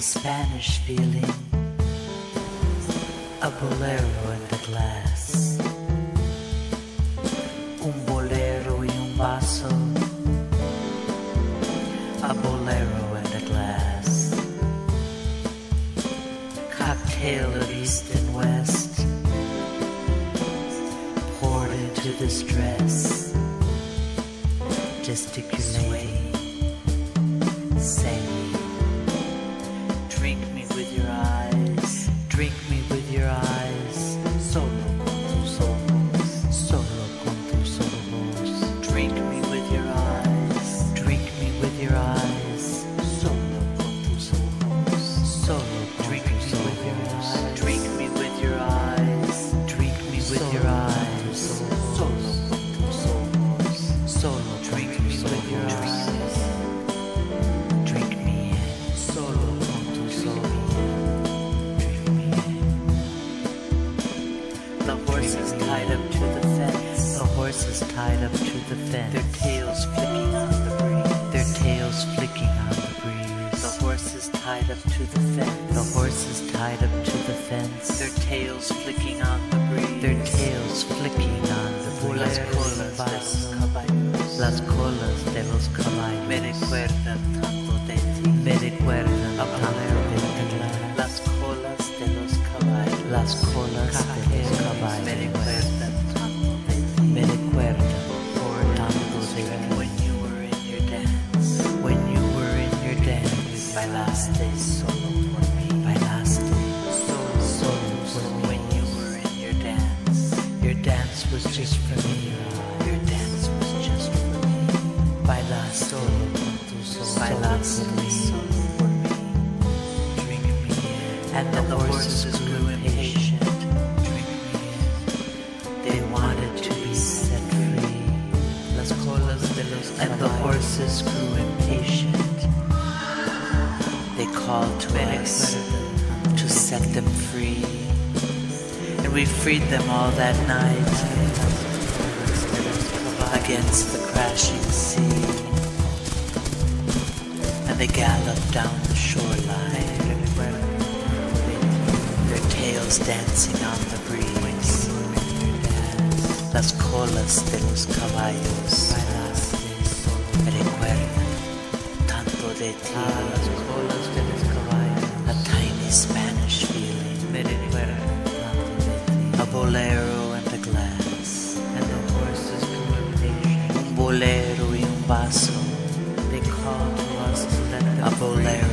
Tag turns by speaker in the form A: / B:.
A: Spanish feeling, a bolero in the glass, un bolero y un vaso, a bolero in the glass, cocktail of east and west, poured into this dress, gesticulating, saying, drink me with your eyes, drink me with your eyes, solo con tus ojos, solo con tus ojos, drink me with your eyes, drink me with your eyes, solo con tus ojos, solo drink me with your eyes, drink me with your eyes, drink me with your eyes, solo con tus ojos, solo drink me with your eyes, drink me in, solo con tus ojos, drink me in. The horse is tied up to the fence, the horse is tied up to the fence, their tails flicking on the breeze, their tails flicking on the breeze. The horse is tied up to the fence, the horse is tied up to the fence, their tails flicking on the breeze, their tails flicking on the breeze. Las colas de los caballos, las colas de los caballos me recuerdan tanto de ti, me recuerdan tanto de ti. Las colas de los caballos, las colas de los caballos me recuerdan tanto de ti, me recuerdan por tanto de ti. When you were in your dance, when you were in your dance, bailaste solo por mí, bailaste solo por mí. When you were in your dance was just for me, your dance was just for me. Bailaste solo con tus ojos, bailaste solo por mí. Drink me in, and the horses grew impatient. Drink me in, they wanted to be set free. Las colas de los caballos, and the horses grew impatient. They called to us to set them free, and we freed them all that night against the crashing sea. And they galloped down the shoreline, their tails dancing on the breeze. Las colas de los caballos me recuerdan tanto de ti. Las colas de los caballos, a tiny Spanish feeling me recuerdan tanto de ti. A bolero in the glass, and the horses grew impatient. Un bolero y un vaso, they called to us to let them. A bolero